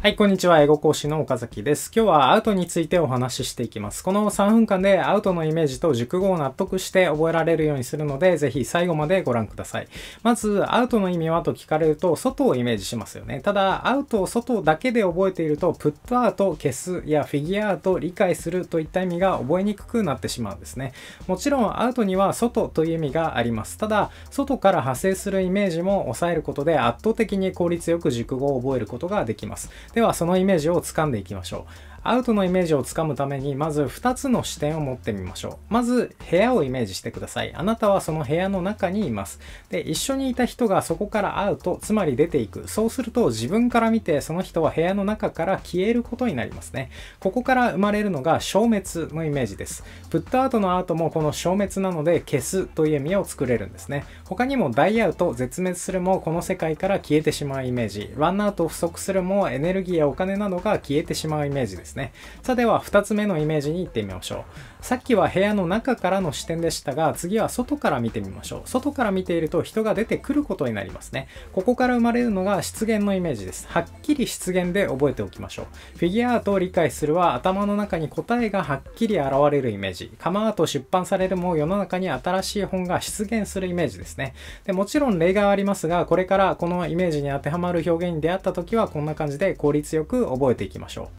はい、こんにちは。英語講師の岡崎です。今日はアウトについてお話ししていきます。この3分間でアウトのイメージと熟語を納得して覚えられるようにするので、ぜひ最後までご覧ください。まず、アウトの意味はと聞かれると、外をイメージしますよね。ただ、アウトを外だけで覚えていると、プットアウト、消すやフィギュアアウト、理解するといった意味が覚えにくくなってしまうんですね。もちろん、アウトには外という意味があります。ただ、外から派生するイメージも抑えることで圧倒的に効率よく熟語を覚えることができます。では、そのイメージを掴んでいきましょう。アウトのイメージをつかむために、まず2つの視点を持ってみましょう。まず、部屋をイメージしてください。あなたはその部屋の中にいます。で、一緒にいた人がそこからアウト、つまり出ていく。そうすると、自分から見て、その人は部屋の中から消えることになりますね。ここから生まれるのが消滅のイメージです。プットアウトのアウトもこの消滅なので、消すという意味を作れるんですね。他にも、ダイアウト、絶滅するもこの世界から消えてしまうイメージ。ランアウト、不足するもエネルギーやお金などが消えてしまうイメージです。さあでは2つ目のイメージに行ってみましょう。さっきは部屋の中からの視点でしたが、次は外から見てみましょう。外から見ていると人が出てくることになりますね。ここから生まれるのが出現のイメージです。はっきり出現で覚えておきましょう。フィギュアアートを理解するは頭の中に答えがはっきり現れるイメージ。カムアート出版されるも世の中に新しい本が出現するイメージですね。でもちろん例外はありますが、これからこのイメージに当てはまる表現に出会った時はこんな感じで効率よく覚えていきましょう。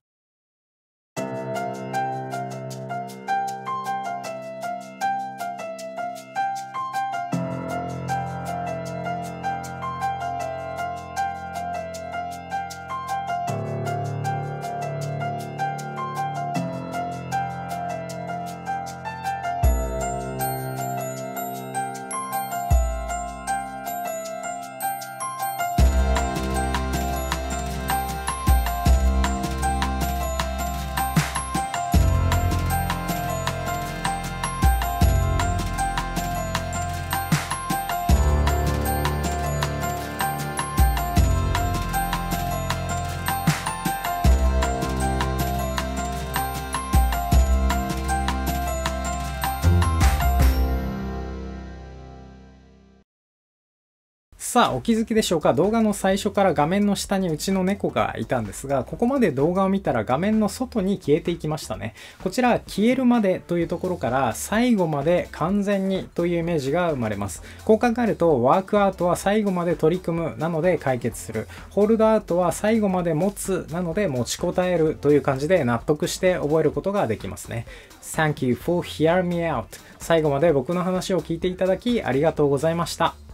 さあ、お気づきでしょうか？動画の最初から画面の下にうちの猫がいたんですが、ここまで動画を見たら画面の外に消えていきましたね。こちら、消えるまでというところから最後まで完全にというイメージが生まれます。こう考えると、ワークアウトは最後まで取り組むなので解決する。ホールドアウトは最後まで持つなので持ちこたえるという感じで納得して覚えることができますね。Thank you for hearing me out。最後まで僕の話を聞いていただきありがとうございました。